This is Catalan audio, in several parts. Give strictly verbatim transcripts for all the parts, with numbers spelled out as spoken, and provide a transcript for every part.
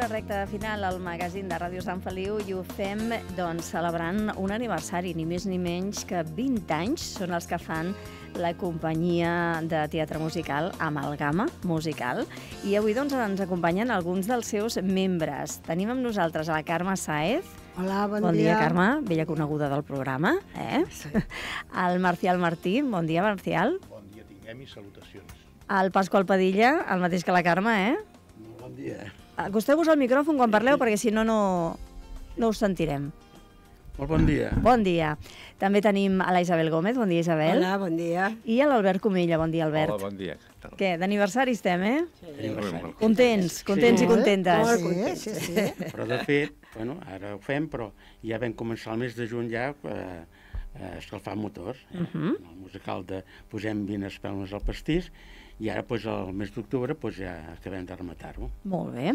la recta final al magazín de Ràdio Sant Feliu i ho fem doncs, celebrant un aniversari, ni més ni menys que vint anys són els que fan la companyia de teatre musical Amalgama Musical. I avui doncs, ens acompanyen alguns dels seus membres. Tenim amb nosaltres a la Carme Sáez. Hola, bon, bon dia. Bon dia, Carme, vella bon coneguda del programa. Eh? Sí. El Marcial Martí. Bon dia, Marcial. Bon dia, tinguem i salutacions. El Pasqual Padilla, el mateix que la Carme, eh? Bon dia. Acosteu-vos al micròfon quan parleu, perquè si no, no, no us sentirem. Molt bon dia. Bon dia. També tenim a la Isabel Gómez. Bon dia, Isabel. Hola, bon dia. I a l'Albert Comella. Bon dia, Albert. Hola, bon dia. Què, d'aniversari estem, eh? Sí. Contents, contents sí. i contentes. Molt contents, sí, sí. Però, de fet, bueno, ara ho fem, però ja vam començar el mes de juny ja eh, a escalfar motors. Eh? Uh -huh. El musical de Posem vint espelmes al pastís, i ara, pues, el mes d'octubre, pues, ja acabem de rematar-ho. Molt bé.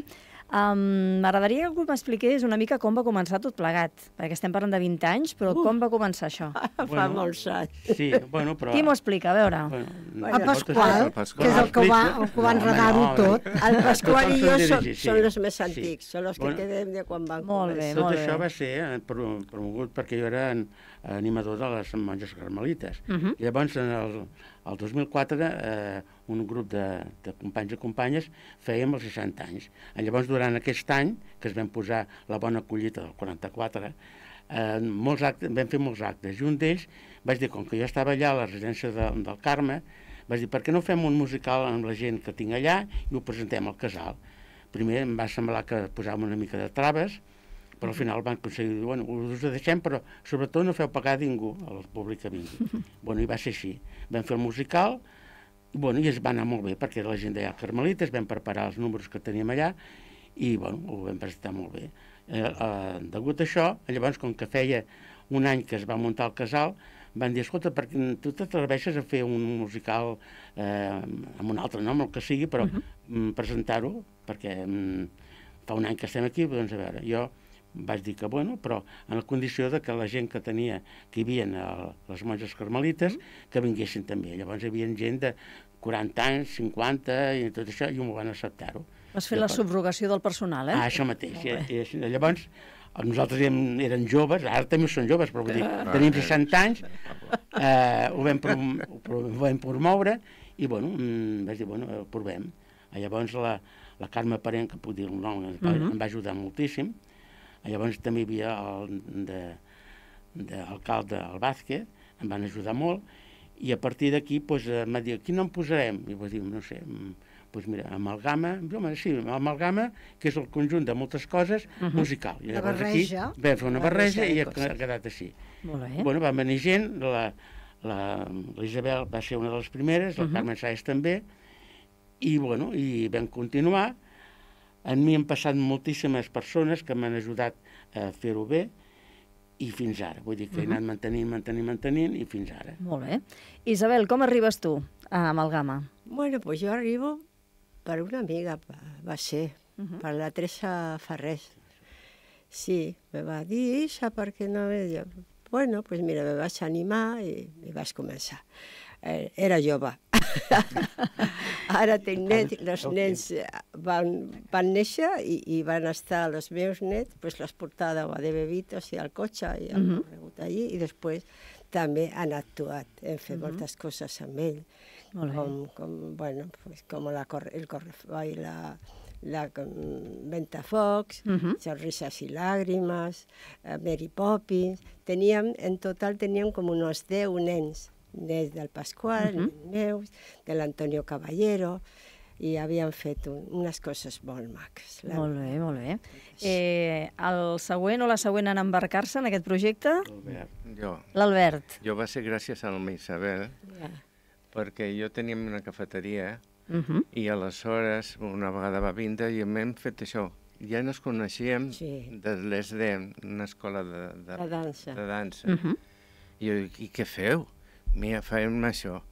Um, M'agradaria que algú m'expliqués una mica com va començar tot plegat, perquè estem parlant de vint anys, però uh. com va començar això? Fa bueno, molts anys. Sí, bueno, però... Qui m'ho explica? A veure. Bueno, no, el Pasqual, el Pasqual, que és el que va, el que va enredar-ho no, tot. El Pasqual i jo són, sí. són els més antics, sí. són els que bueno, quedem de quan van molt bé, tot molt això bé. va ser promogut perquè jo era animador de les monges carmelites. Uh -huh. I llavors, en el, el dos mil quatre, eh, un grup de, de companys i companyes fèiem els seixanta anys. I llavors, durant aquest any, que es vam posar la bona collita del quaranta-quatre, eh, molts actes, vam fer molts actes. I un d'ells vaig dir, com que jo estava allà a la residència de, del Carme, vaig dir, per què no fem un musical amb la gent que tinc allà i ho presentem al casal? Primer em va semblar que posàvem una mica de traves, però al final van aconseguir, bueno, us ho deixem, però sobretot no feu pagar a ningú, al públic que vingui. Bueno, i va ser així. Vam fer el musical, i, bueno, i es va anar molt bé, perquè la gent deia Carmelites, vam preparar els números que teníem allà, i, bueno, ho vam presentar molt bé. Eh, eh, degut a això, llavors, com que feia un any que es va muntar el casal, van dir, escolta, perquè tu t'atreveixes a fer un musical eh, amb un altre nom, el que sigui, però uh -huh. presentar-ho, perquè mm, fa un any que estem aquí, doncs, a veure, jo vaig dir que, bueno, però en la condició de que la gent que tenia, que hi havia a les monges carmelites, que vinguessin també. Llavors hi havia gent de quaranta anys, cinquanta, i tot això, i m'ho van acceptar-ho. Vas fer la subrogació del personal, eh? Ah, això mateix. I, i, llavors, nosaltres érem, érem joves, ara també som joves, però vull dir, ah, tenim seixanta anys, eh, ho, vam prom ho vam promoure, i, bueno, mm, vaig dir, bueno, ho provem. Llavors, la, la Carme Parent, que puc dir el nom, em va, uh -huh. em va ajudar moltíssim. Llavors també hi havia el de, de l'alcalde, el Vázquez, em van ajudar molt, i a partir d'aquí pues, em va dir, quin nom posarem? I vaig dir, no sé, pues mira, Amalgama, home, sí, Amalgama, que és el conjunt de moltes coses, uh -huh. musical. I llavors la barreja. Aquí vam fer una barreja i ha, ha quedat així. Molt bé. Bueno, va venir gent, la, la, la Isabel va ser una de les primeres, la uh -huh. Carme Sáez també, i, bueno, i vam continuar. En mi han passat moltíssimes persones que m'han ajudat a fer-ho bé, i fins ara. Vull dir que he anat mantenint, mantenint, mantenint, i fins ara. Molt bé. Isabel, com arribes tu a Amalgama? Bueno, pues jo arribo per una amiga, va ser, uh -huh. per la Teresa Ferrés. Sí, me va dir, Isa, per què no? Jo, bueno, pues mira, me vaig animar i, i vaig començar. Eh, era jove. Ara tinc nets, els nens van, van néixer i, i van estar, els meus nets, pues les portava de bebitos i al cotxe i han uh -huh. allí, i després també han actuat, hem fet uh -huh. moltes coses amb ell, com, com, bueno, pues, com la, el correfoy, la, la Ventafocs, uh -huh. Sonrisas y Lágrimas, Mary Poppins. Teníem, en total teníem com uns deu nens, nens del Pasqual, uh -huh. meus, de l'Antonio Caballero, i havien fet un, unes coses molt maques. La... Molt bé, molt bé. Eh, el següent o la següent en embarcar-se en aquest projecte? L'Albert. Jo. L'Albert. Jo va ser gràcies a la Isabel, yeah. perquè jo tenia una cafeteria, uh -huh. i aleshores una vegada va vindre i hem fet això. Ja ens coneixíem sí. de l'E S D, una escola de, de, de dansa. De dansa. Uh -huh. I jo dic, i què feu? Mira, fem això.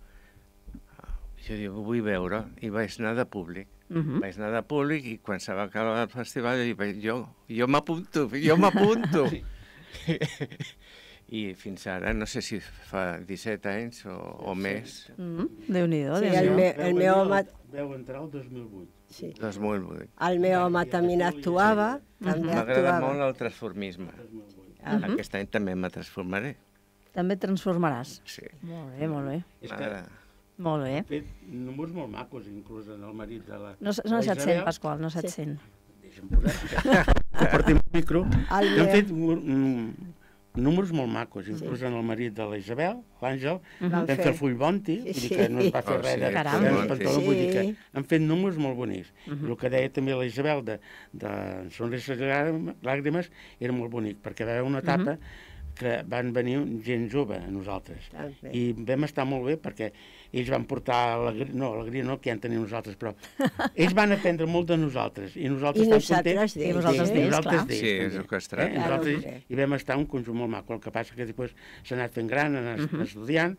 Jo dic, ho vull veure, i vaig anar de públic. Uh -huh. Vaig anar de públic, i quan se va acabar el festival, jo, jo m'apunto, jo m'apunto. I fins ara, no sé si fa disset anys o, o més. Mm, Déu-n'hi-do, Sí, Déu-n'hi-do. el, me, el meu home... Veu entrar el dos mil vuit. Sí. dos mil vuit. El meu home també actuava, també M'agrada actuava. molt el transformisme. Aquest any també me transformaré. També et transformaràs. Sí. Molt bé, molt bé. És que M'agrada. Molt bé. hem fet números molt macos, inclús en el marit de la... No, no se't sent, Pasqual, no se't sent. Deixa'm posar, compartim el micro. El Hem meu- fet mm, números molt macos, inclús en el marit de la Isabel, l'Àngel, vam fer. fer el full Bonti, vull dir que no es va fer Oh, res sí, de Caram. de Bonti. pantaló, vull dir que Sí. hem fet números molt bonics. El que deia també la Isabel de, de Sonrises i Làgrimes era molt bonic, perquè va haver una etapa que van venir gent jove a nosaltres. També. I vam estar molt bé perquè ells van portar alegria, no, alegria no, que ja en tenim nosaltres, però ells van aprendre molt de nosaltres i nosaltres I tan nosaltres contents. d'ells. I vosaltres I d'ells, nosaltres clar. d'ells, Sí, també. és el que es tracta. Eh? Nosaltres Claro. hi vam estar un conjunt molt maco, el que passa que després s'ha anat fent gran, ha anat estudiant.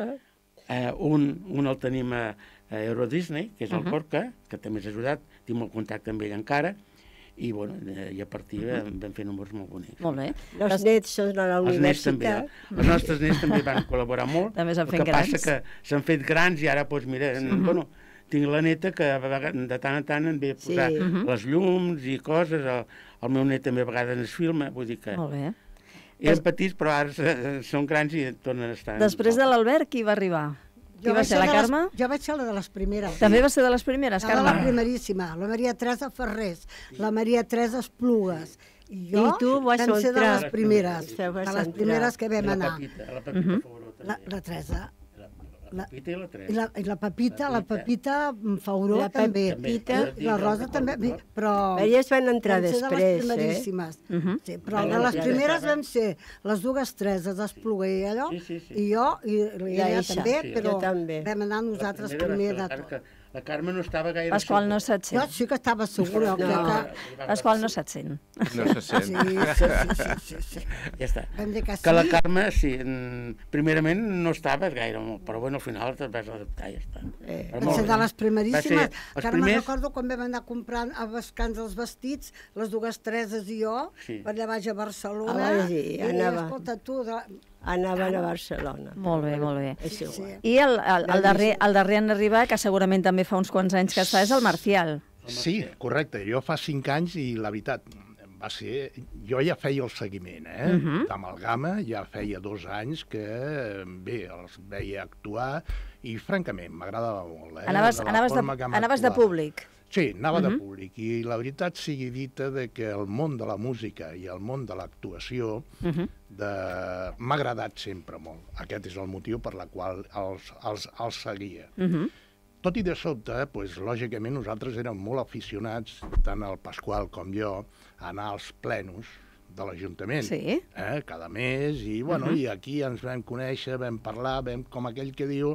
Eh, un, un el tenim a, a Euro Disney, que és el Corca, que també ens ha ajudat, tinc molt contacte amb ell encara, i, bueno, eh, i a partir uh -huh. vam fer números molt bonics. Molt bé. Els nets són a la Els nets també, universitat. eh? Els nostres nets també van col·laborar molt. També s'han El fet que passa grans. que s'han fet grans i ara, doncs, mira, sí. bueno, tinc la neta que a vegades, de tant en tant em ve a posar Sí. les llums i coses, el, el meu net també a vegades es filma, vull dir que Molt bé. eren petits però ara eh, són grans i tornen a estar... Després de l'Albert, qui va arribar? Qui va vaig ser, la de les- Carme? Jo vaig ser la de les primeres. També va ser de les primeres, La de la Carme? primeríssima, la Maria Teresa Ferrés, la Maria Teresa Esplugues. I jo I tu vas vam ser de entrar. les primeres, Vostè vas de les entrar. primeres que I vam la anar. Pepita, la Pepita Fauró també. La, la Teresa. La Pepita i la Teresa. I la, i la Pepita, La la Pepita Fauró La també. Pepita. I la Rosa també, però... Elles van entrar vam ser després, de les eh? primeríssimes. Sí, però Bueno, de les ja primeres estava. vam ser les dues Tereses d'Espluguer i allò, Sí, sí, sí. i jo, i, i La ella Isa. també, Sí. però Jo també. vam anar La nosaltres primera primer va de ser la tot. Carme, que la Carme no estava gaire... Pasqual, no segura. se't Jo sent. sí que estava segura, jo No. crec que... Pasqual, no se't sent. No se sent. Sí, sí, sí, sí, sí, sí. Ja està. Vam dir que sí. Que la Carme, sí, en- primerament no estava gaire, molt, però bueno, al final te'n vas adaptar i ja està. Eh. Però Van molt ser bé. de les primeríssimes. Va ser els Encara me'n primers- recordo quan vam anar comprant a Bescans els vestits, les dues Tereses i jo, Sí. per allà baix a Barcelona. Ah, sí, i, anava. escolta, tu... De... Anaven a Barcelona. Molt bé, molt bé. És igual. Sí. I el, el, el, darrer, el darrer en arribar, que segurament també fa uns quants anys que està, és el Marcial. Sí, correcte. Jo fa cinc anys i la veritat va ser... Jo ja feia el seguiment, eh? Uh -huh. D'Amalgama ja feia dos anys que, bé, els veia actuar i, francament, m'agradava molt, eh? Anaves, De la anaves, de, forma que hem anaves de actuat. públic. Sí, anava uh -huh. de públic. I la veritat sigui dita de que el món de la música i el món de l'actuació Uh -huh. de... m'ha agradat sempre molt. Aquest és el motiu per la qual els, els, els seguia. Uh -huh. Tot i de sobte, doncs, lògicament, nosaltres érem molt aficionats, tant el Pasqual com jo, a anar als plenos de l'Ajuntament, Sí. eh, cada mes, i, bueno, uh -huh. i aquí ens vam conèixer, vam parlar, vam, com aquell que diu,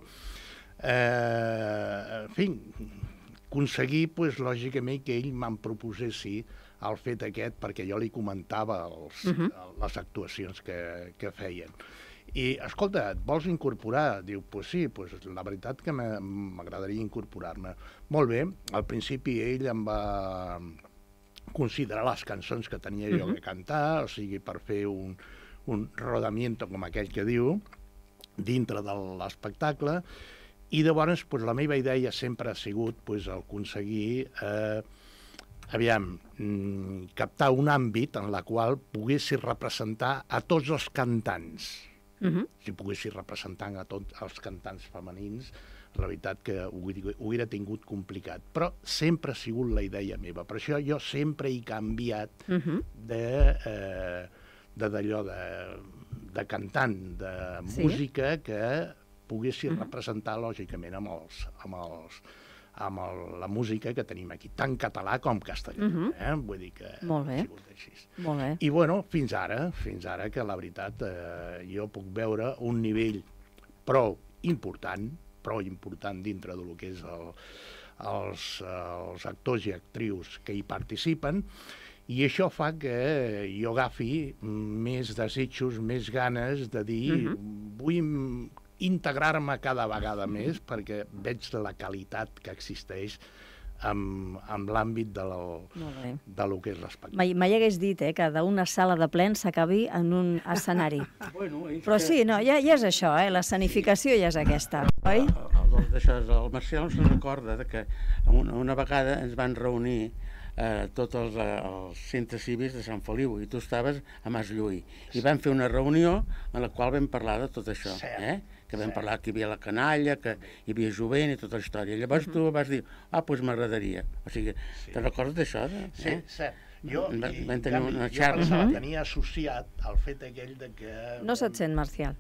eh, en fi, aconseguir, doncs, lògicament, que ell me'n proposessi el fet aquest, perquè jo li comentava els, uh -huh. les actuacions que, que feien. I, escolta, et vols incorporar? Diu, pues sí, pues la veritat que m'agradaria incorporar-me. Molt bé, al principi ell em va considerar les cançons que tenia jo que cantar, o sigui, per fer un, un rodamiento, com aquell que diu, dintre de l'espectacle, i llavors pues, la meva idea sempre ha sigut pues, aconseguir eh, aviam, mm, captar un àmbit en la qual poguessi representar a tots els cantants. Uh -huh. Si poguessi representar a tots els cantants femenins, la veritat que ho, ho hauria tingut complicat. Però sempre ha sigut la idea meva. Per això jo sempre he canviat Uh -huh. de, eh, de d'allò de, de cantant, de Sí. música que poguessi representar, lògicament, amb, els, amb, els, amb el, la música que tenim aquí, tant català com castellà. Uh -huh. eh? Vull dir que Molt bé. ha sigut així. Molt bé. I, bueno, fins ara, fins ara que la veritat eh, jo puc veure un nivell prou important, prou important dintre del que és el, els, els actors i actrius que hi participen, i això fa que jo agafi més desitjos, més ganes de dir uh -huh. vull integrar-me cada vegada més perquè veig la qualitat que existeix amb, amb l'àmbit de, lo, de lo que és l'espectacle. Mai, mai hagués dit eh, que d'una sala de plens s'acabi en un escenari. Bueno, Però sí, no, ja, ja és això, eh? L'escenificació ja és aquesta, oi? D'això, el Marcial se'n recorda que una, una vegada ens van reunir eh, tots els, els centres cívics de Sant Feliu i tu estaves a Mas Llull i vam fer una reunió en la qual vam parlar de tot això, eh? Que vam parlar que hi havia la canalla, que hi havia jovent i tota la història. Llavors tu vas dir, ah, doncs m'agradaria. O sigui, te'n recordes d'això? Eh? Sí, cert. Jo, Va, i, vam tenir una jo xarxa. pensava, tenia associat el fet aquell de que... No se't sent, Marcial.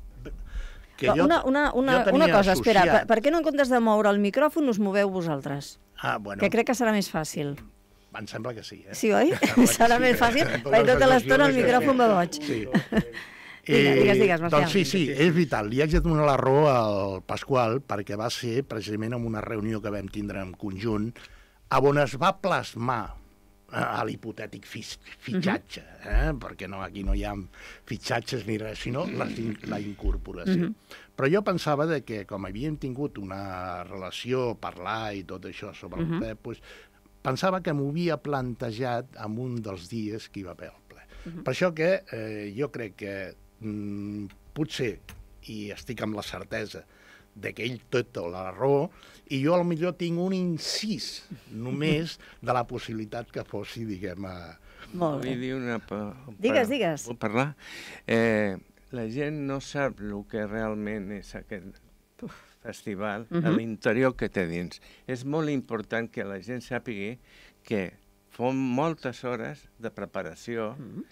Que jo, una, una, una, jo una cosa, associat... espera, per, per què no en comptes de moure el micròfon us moveu vosaltres? Ah, bueno. Que crec que serà més fàcil. Em sembla que sí, eh? Sí, oi? Serà sí, més fàcil, perquè tota l'estona el micròfon va boig. Sí. Digues, digues, digues, Marcial. Doncs sí, sí, és vital. Li haig de donar la raó al Pasqual perquè va ser precisament en una reunió que vam tindre en conjunt on es va plasmar a l'hipotètic fitxatge, eh? Perquè no, aquí no hi ha fitxatges ni res, sinó la, la incorporació. Uh -huh. Però jo pensava de que, com havíem tingut una relació, parlar i tot això sobre uh -huh. el ple, doncs, pensava que m'ho havia plantejat en un dels dies que hi va haver el ple. Uh -huh. Per això que eh, jo crec que mm, potser, i estic amb la certesa, de que ell té tota la raó, i jo potser tinc un incís només de la possibilitat que fossi, diguem, a... Molt bé. Vull dir una... Pa, digues, digues. Puc parlar? Eh, la gent no sap el que realment és aquest festival, uh -huh. a l'interior que té dins. És molt important que la gent sàpiga que fem moltes hores de preparació, uh -huh.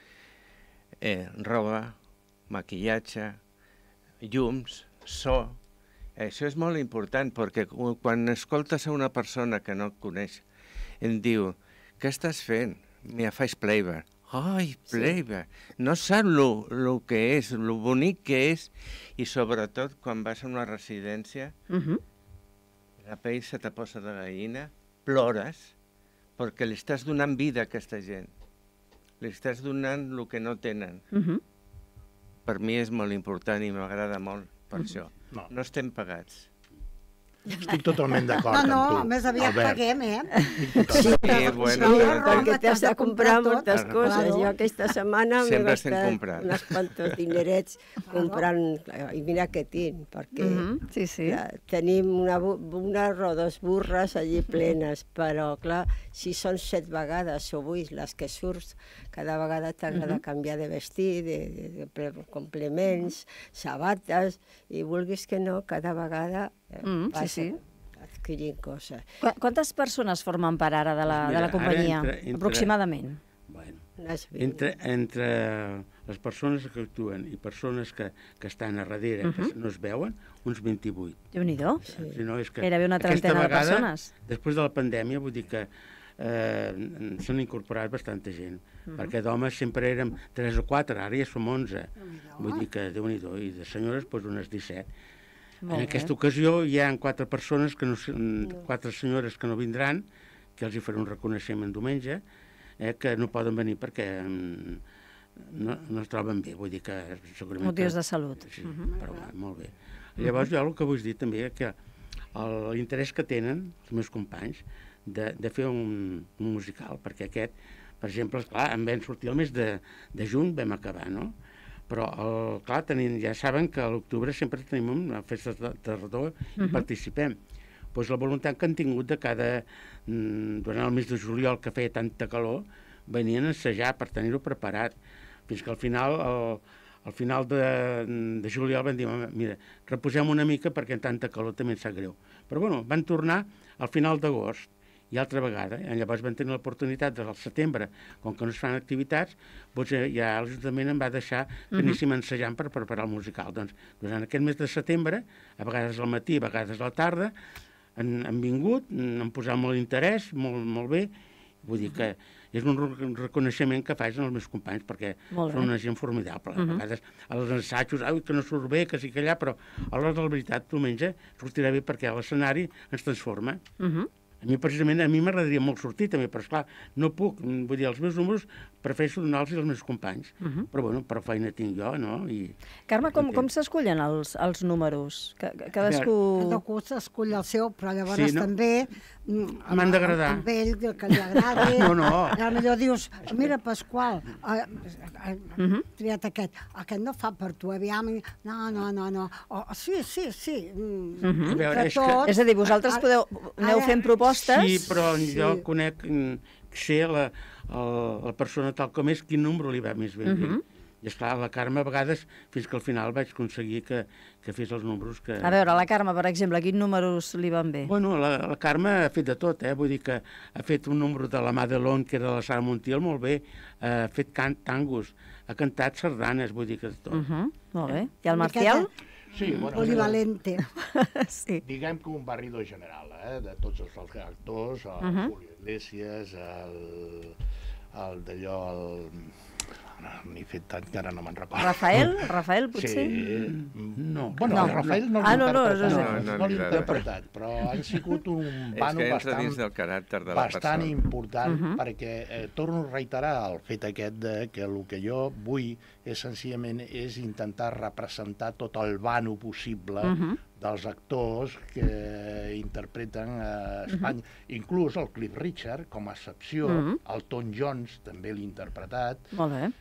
eh, roba, maquillatge, llums, so. Això és molt important, perquè quan escoltes a una persona que no et coneix, em diu, què estàs fent? Mira, faig playback. Ai, playback. Sí. No sap el que és, el bonic que és, i sobretot quan vas a una residència, uh -huh. la pell se te posa de gallina, plores, perquè li estàs donant vida a aquesta gent. Li estàs donant el que no tenen. Uh -huh. Per mi és molt important i m'agrada molt per uh -huh. això. No. no estem pagats. Estic totalment d'acord no, no, amb tu, No, més aviat Albert. paguem, eh? Sí, sí bueno, sí, però... perquè t'has de comprar moltes tot. coses. Claro. Jo aquesta setmana m'he gastat uns quantos dinerets comprant, i mira què tinc, perquè uh -huh. sí, sí. Ja, tenim una, una o dos burres allí plenes, però clar, si són set vegades o vuit les que surts, cada vegada t'has uh -huh. de canviar de vestir, de, de, de complements, sabates, i vulguis que no, cada vegada eh, mm, vas sí, sí. adquirint coses. Qu Quantes persones formen part ara de la, Mira, de la companyia, entre, entre, aproximadament? Bueno, entre, entre les persones que actuen i persones que, que estan a darrere, uh -huh. que no es veuen, uns vint-i-vuit. Déu-n'hi-do. Sí. Si no, és que gairebé una trentena vegada, de persones. Després de la pandèmia, vull dir que eh, s'han incorporat bastanta gent, uh -huh. perquè d'homes sempre érem tres o quatre, ara ja som onze. Vull dir que, Déu-n'hi-do, i de senyores, doncs unes disset. Molt en aquesta bé. Ocasió hi ha quatre persones, que no, quatre senyores que no vindran, que els hi faré un reconeixement diumenge, eh, que no poden venir perquè no, no es troben bé, vull dir que segurament... Motius que, de salut. Sí, uh -huh. però va, molt bé. Llavors jo el que vull dir també és que l'interès que tenen els meus companys de, de fer un, un musical, perquè aquest, per exemple, clar, em vam sortir el mes de, de juny, vam acabar, no? Però, el, clar, tenim, ja saben que a l'octubre sempre tenim una festa de tardor i uh -huh. participem. Doncs la voluntat que han tingut de cada... durant el mes de juliol, que feia tanta calor, venien a assajar per tenir-ho preparat. Fins que al final, al, al final de, de juliol van dir, mira, reposem una mica perquè en tanta calor també ens sap greu. Però, bueno, van tornar al final d'agost, i altra vegada, eh? Llavors van tenir l'oportunitat del setembre, com que no es fan activitats, doncs ja l'Ajuntament em va deixar que anéssim ensajant per preparar el musical. Doncs durant aquest mes de setembre, a vegades al matí, a vegades a la tarda, han, han vingut, han posat molt interès, molt, molt bé, vull dir que és un reconeixement que faig als meus companys, perquè són una gent formidable. A vegades als assajos, ai, que no surt bé, que sí que allà, però a l'hora de la veritat, diumenge, sortirà bé perquè l'escenari ens transforma. Uh -huh. A mi, precisament, a mi m'agradaria molt sortir, també, però, esclar, no puc. Vull dir, els meus números prefereixo donar-los als meus companys. Uh -huh. Però, bueno, però feina tinc jo, no? I, Carme, com, com s'escullen els, els números? Que, que cadascú... Cadascú s'escull el seu, però llavors sí, no? també... M'han d'agradar. Amb ell, que li agradi. No, no. A millor dius, mira, Pasqual, he uh, uh, triat aquest. Aquest no fa per tu, aviam. No, no, no, no. Oh, sí, sí, sí. Mm, uh -huh. Veure, és, tot, que... és a dir, vosaltres podeu, aneu ara, fent propostes... Sí, però jo sí. conec, sé la, la, la persona tal com és, quin número li va més bé. Uh -huh. I esclar, la Carme a vegades, fins que al final vaig aconseguir que, que fes els números que... A veure, la Carme, per exemple, quins números li van bé? Bueno, la, la Carme ha fet de tot, eh? Vull dir que ha fet un número de la Madelon, que era de la Sara Montiel, molt bé, ha fet cant tangos, ha cantat sardanes, vull dir que de tot. Uh -huh. Molt bé. I el Marcial? Sí, bueno, polivalente. Sí. Diguem que un barrido general, eh? De tots els actors, el uh -huh. Julio Iglesias, el, el d'allò, el... n'he fet tant que ara no me'n recordo. Rafael? Rafael, potser? Sí. No. Bueno, no. el Rafael no l'ha ah, no, no, interpretat, no, no, no, no l'ha interpretat, però han sigut un bano bastant, del caràcter de la bastant persona. important, uh -huh. perquè eh, torno a reiterar el fet aquest de que el que jo vull és senzillament és intentar representar tot el vano possible uh -huh. dels actors que interpreten a Espanya. Uh -huh. Inclús el Cliff Richard, com a excepció, uh -huh. el Tom Jones també l'ha interpretat. Molt bé.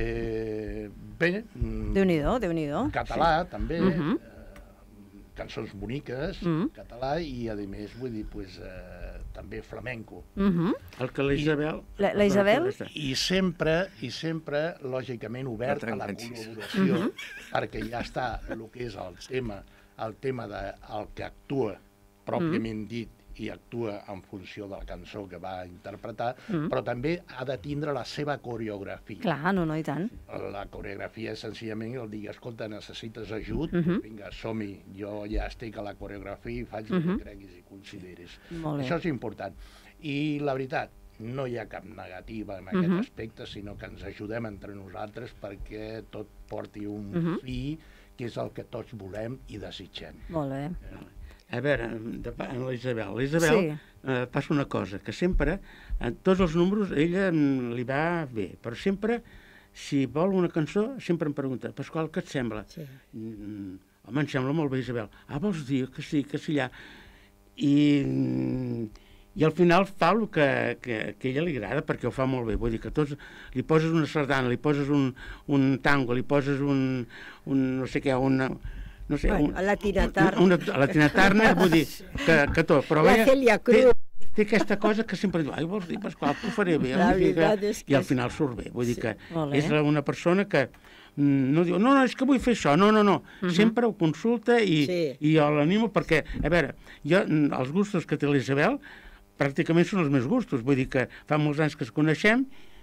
Eh, bé... Déu-n'hi-do, Déu-n'hi-do. Català, sí. també. Uh -huh. eh, cançons boniques, uh -huh. català, i a més, vull dir, pues, eh, també flamenco. Uh -huh. El que la Isabel... La, la Isabel? I sempre, i sempre, lògicament, obert a la col·laboració, uh -huh. perquè ja està el que és el tema, el tema del de, que actua, pròpiament uh -huh. dit, i actua en funció de la cançó que va interpretar, mm. però també ha de tindre la seva coreografia. Clar, no, no, i tant. La coreografia és senzillament el dir, escolta, necessites ajut? Mm -hmm. Vinga, som-hi, jo ja estic a la coreografia i faig el mm -hmm. que creguis i consideris. Això és important. I la veritat, no hi ha cap negativa en aquest mm -hmm. aspecte, sinó que ens ajudem entre nosaltres perquè tot porti un mm -hmm. fi, que és el que tots volem i desitgem. Molt bé. A veure, en la Isabel. La Isabel sí. eh, passa una cosa, que sempre, en tots els números, ella li va bé, però sempre, si vol una cançó, sempre em pregunta, Pasqual, què et sembla? Sí. Mm, home, em sembla molt bé, Isabel. Ah, vols dir que sí, que sí, allà. I, i al final fa el que, que, que a ella li agrada, perquè ho fa molt bé. Vull dir que tots, li poses una sardana, li poses un, un tango, li poses un, un no sé què, una... no sé, bueno, un, a la Tina Turner. Una, una, a la Tina Turner, vull dir, que, que tot. Però la Celia Cruz. Té, té aquesta cosa que sempre diu, ai, vols dir, Pasqual, ho faré bé. La veritat és que... I al final surt bé. Vull sí. dir que és una persona que no diu, no, no, és que vull fer això, no, no, no. Uh -huh. Sempre ho consulta i, sí. i jo l'animo perquè, a veure, jo, els gustos que té l'Isabel pràcticament són els meus gustos. Vull dir que fa molts anys que es coneixem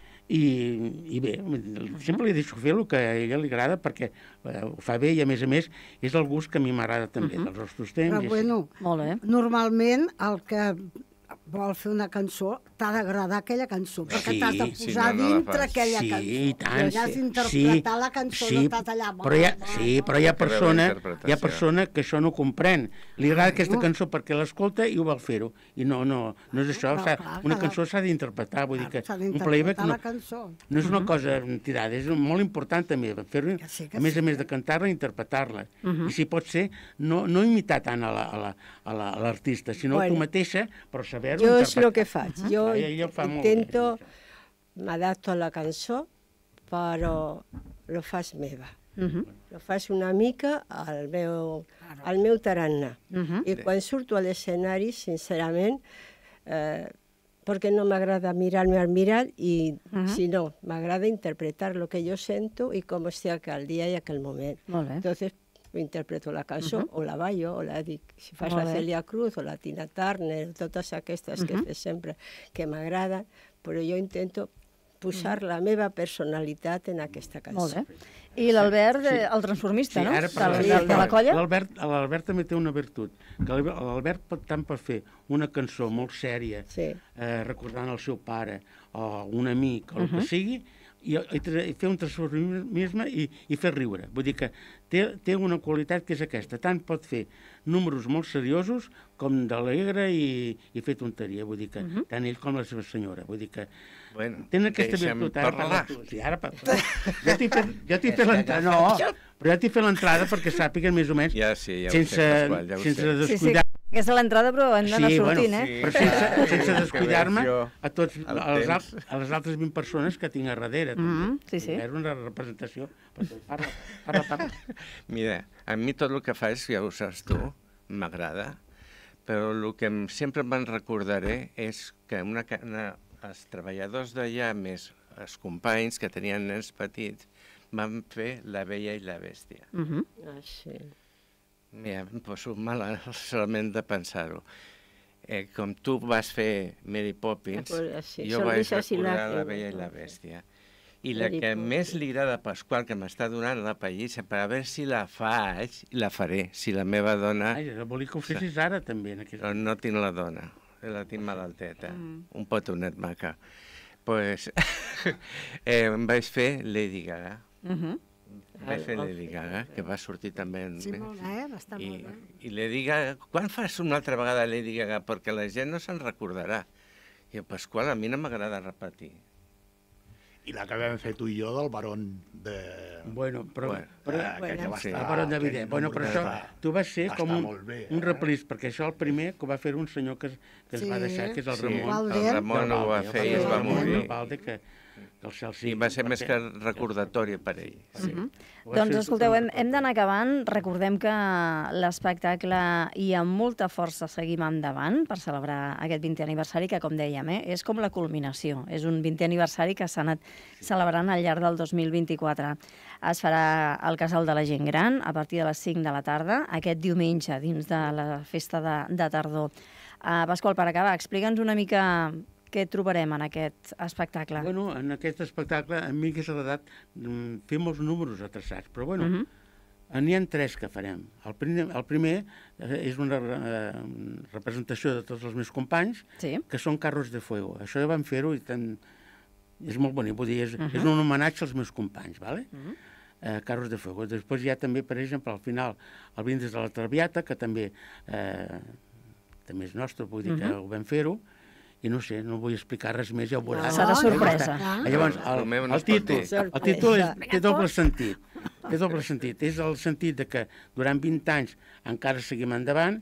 i, i bé, sempre li deixo fer el que a ella li agrada perquè eh, ho fa bé i a més a més és el gust que a mi m'agrada també, uh -huh. dels nostres temps. Però bueno, molt bé. Normalment el que vol fer una cançó t'ha d'agradar aquella cançó, perquè sí, t'has de posar sí, no, no dintre aquella sí, cançó. I tant, I has sí, d'interpretar sí, la cançó, sí, no estàs allà... Però hi ha, sí, però hi ha persona, hi ha persona que això no comprèn. Li agrada aquesta cançó perquè l'escolta i ho vol fer-ho. I no, no, no és això. No, clar, una cançó s'ha d'interpretar, vull dir que un playback no, no és una cosa tirada, és molt important també fer-ho, sí, a més sí. a més de cantar-la, interpretar-la. Uh -huh. I si pot ser, no, no imitar tant a l'artista, la, la, sinó bueno, tu mateixa, però saber-ho interpretar. Jo és el que faig. Uh -huh. Jo ella, ella intento, m'adapto a la cançó, però lo fas meva. Uh -huh. Lo fas una mica al meu, al meu tarannà. Uh -huh. I quan surto a l'escenari, sincerament, eh, perquè no m'agrada mirar-me al mirall, i uh -huh. si no, m'agrada interpretar lo que jo sento i com estic aquell dia i aquell moment. Molt bé. Entonces, interpreto la cançó, uh -huh. o la ballo, o la dic, si fas Molt la bé. Celia Cruz, o la Tina Turner, totes aquestes uh -huh. que fes sempre, que m'agraden, però jo intento posar uh -huh. la meva personalitat en aquesta cançó. Molt bé. I l'Albert, sí. el transformista, sí, no? Ara, de, de, de, de la colla? L'Albert també té una virtut, que l'Albert tant pot fer una cançó molt sèria, sí. eh, recordant el seu pare, o un amic, o el uh -huh. que sigui, i, i, i fer un transformisme i, i fer riure. Vull dir que té, té una qualitat que és aquesta. Tant pot fer números molt seriosos com d'alegre i, i fer tonteria. Vull dir que uh-huh. tant ell com la seva senyora. Vull dir que bueno, tenen aquesta virtut. Ara parlar. tu. Sí, ara parla. Jo t'he fet, jo t'he fet l'entrada. No, però ja t'he fet l'entrada perquè sàpiguen més o menys, ja, sí, ja sense, sé, Pasqual, ja sense sé. descuidar. Sí, sí. Aquesta és l'entrada, però hem d'anar Sí, sortint, bueno, eh? sí. però sense, sense descuidar-me a, tots, el a, les, temps. al- a les altres vint persones que tinc a darrere. Mhm, també. sí, sí. És una representació. Parla, parla, parla. Mira, a mi tot el que fas, ja ho saps tu, m'agrada, però el que em- sempre me'n recordaré és que una, ca- una, els treballadors d'allà, més els companys que tenien nens petits, van fer La Bella i la Bèstia. Mhm. Ah, sí. Mira, em poso mal solament de pensar-ho. Eh, com tu vas fer Mary Poppins, Ah, pues, sí, jo vaig sonrisas y recordar La lágrimas, Bella i la no? Bèstia. I la Mary que Poppins. més li agrada a Pasqual, que m'està donant la pallissa, per a veure si la faig, la faré. Si la meva dona... Ai, volia que ho fessis ara, també. En aquest... Però no tinc la dona, la tinc malalteta, un petonet maca. Pues, eh, em vaig fer Lady Gaga. Mhm. Vaig fer Lady Gaga, que va sortir també en... Sí, molt bé, va estar I, molt bé. I Lady Gaga, quan fas una altra vegada Lady Gaga? Perquè la gent no se'n recordarà. I el Pasqual, a mi no m'agrada repetir. I la que vam fer tu i jo del Barón de... Bueno, però... Bueno, però Ah, que ja va sí. el estar... Baró de aquell Vider. Bueno, però número això, va- tu vas ser va com estar un, molt bé, un eh? replís, perquè això el primer que ho va fer un senyor que, que ens Sí. va deixar, que és el Sí, Ramon. Valder. el Ramon ho va Valde, fer i es va Valde. morir. Valde, que, que el cel I sigui. va ser més que perquè- recordatori per ell. Sí. Mhm. Ho va Doncs fer escolteu, hem, superrecordatori. hem d'anar acabant. Recordem que l'espectacle i amb molta força seguim endavant per celebrar aquest vintè aniversari, que com dèiem, eh, és com la culminació. És un vintè aniversari que s'ha anat celebrant al llarg del dos mil vint-i-quatre. Es farà al Casal de la Gent Gran a partir de les cinc de la tarda, aquest diumenge, dins de la festa de, de tardor. Uh, Pasqual, per acabar, explica'ns una mica què trobarem en aquest espectacle. Bueno, en aquest espectacle a mi hagués agradat mm, fer molts números atraçats, però bueno, Mhm. n'hi ha tres que farem. El primer, el primer eh, és una eh, representació de tots els meus companys, Sí. que són Carros de Fuego. Això ja vam fer-ho i tant... és molt bonic, vull dir, és, Mhm. és un homenatge als meus companys, ¿vale? Mhm. eh, Carros de Fuego. Després hi ha també, per exemple, al final, el Brindis de la Traviata, que també eh, també és nostre, vull dir que Mhm. ho vam fer-ho, i no sé, no vull explicar res més, ja ho veuràs. Serà Ah, sorpresa. ja està. Llavors, El el, meu no el, es pot títol, dir. el títol és, té doble sentit. Té doble sentit. És el sentit de que durant vint anys encara seguim endavant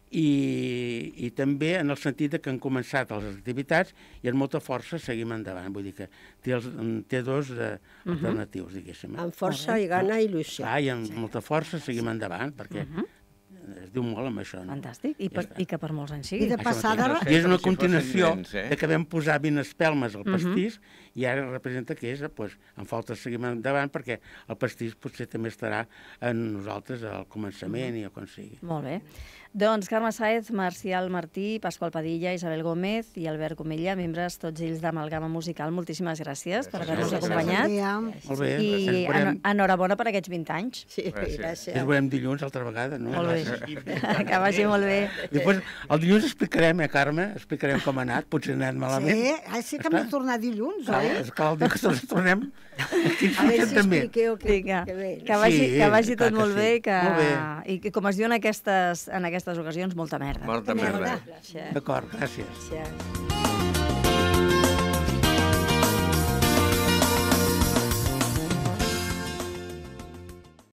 i, i també en el sentit de que han començat les activitats i amb molta força seguim endavant. Vull dir que té, els, té dos eh, alternatius, diguéssim. Amb força i gana i il·lusió. Ah, i amb molta força seguim endavant, perquè es diu molt amb això. No? Fantàstic. I, per, Ja està. I que per molts anys I sigui. de Això passada... mateix. mateix. I és una Com si fossin continuació nens, eh? de que vam posar vint espelmes al pastís i ara representa que és, doncs, en falta seguim endavant perquè el pastís potser també estarà en nosaltres al començament i a quan sigui. Molt bé. Doncs Carme Sáez, Marcial Martí, Pasqual Padilla, Isabel Gómez i Albert Comella, membres tots ells d'Amalgama Musical. Moltíssimes gràcies per haver-nos Gràcies. acompanyat. Molt bé. I Ens veurem, en, enhorabona per aquests vint anys. Sí, Gràcies. gràcies. ens veurem dilluns altra vegada, no? Molt bé. Que vagi molt bé. Després, el dilluns explicarem, eh, Carme? Explicarem com ha anat, potser ha anat malament. Sí, ah, sí que m'he tornat dilluns, Clar, oi? és que el dia que ens tornem... A veure si també. expliqueu que, Vinga, que bé. que vagi, Sí, que vagi clar tot que molt sí. bé, i que, Molt bé. i que, com es diu en aquestes, en aquestes ocasions, molta merda. Molta merda. Gràcies. D'acord, gràcies. Gràcies.